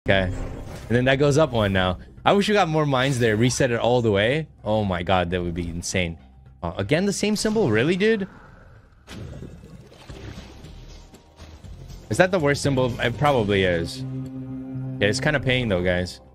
Okay. And then that goes up one now. I wish we got more mines there. Reset it all the way. Oh my god, that would be insane. Again, the same symbol? Really, dude? Is that the worst symbol? It probably is. Yeah, it's kind of paying though, guys.